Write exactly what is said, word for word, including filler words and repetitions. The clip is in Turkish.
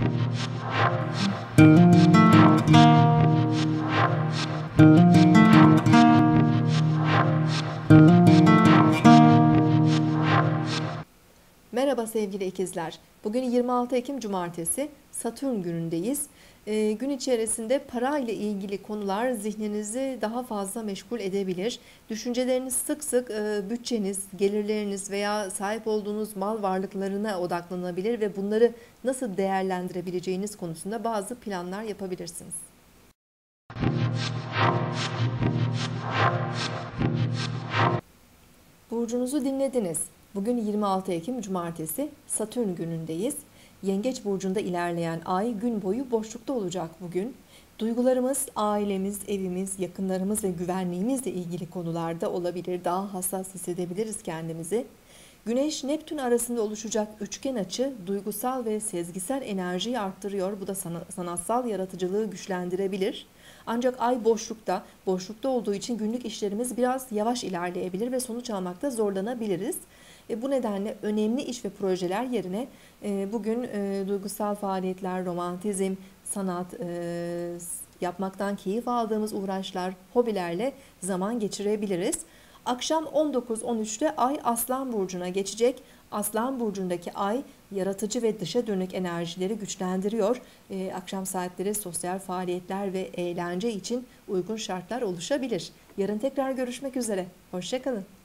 Merhaba sevgili ikizler. Bugün yirmi altı Ekim Cumartesi, Satürn günündeyiz. Ee, gün içerisinde para ile ilgili konular zihninizi daha fazla meşgul edebilir. Düşünceleriniz sık sık e, bütçeniz, gelirleriniz veya sahip olduğunuz mal varlıklarına odaklanabilir ve bunları nasıl değerlendirebileceğiniz konusunda bazı planlar yapabilirsiniz. Burcunuzu dinlediniz. Bugün yirmi altı Ekim Cumartesi, Satürn günündeyiz. Yengeç burcunda ilerleyen ay gün boyu boşlukta olacak bugün. Duygularımız, ailemiz, evimiz, yakınlarımız ve güvenliğimizle ilgili konularda olabilir. Daha hassas hissedebiliriz kendimizi. Güneş Neptün arasında oluşacak üçgen açı duygusal ve sezgisel enerjiyi arttırıyor. Bu da sanatsal yaratıcılığı güçlendirebilir. Ancak ay boşlukta, boşlukta olduğu için günlük işlerimiz biraz yavaş ilerleyebilir ve sonuç almakta zorlanabiliriz. E, bu nedenle önemli iş ve projeler yerine e, bugün e, duygusal faaliyetler, romantizm, sanat, e, yapmaktan keyif aldığımız uğraşlar, hobilerle zaman geçirebiliriz. Akşam on dokuz on üçte Ay Aslan Burcu'na geçecek. Aslan Burcu'ndaki Ay yaratıcı ve dışa dönük enerjileri güçlendiriyor. Ee, akşam saatleri sosyal faaliyetler ve eğlence için uygun şartlar oluşabilir. Yarın tekrar görüşmek üzere. Hoşça kalın.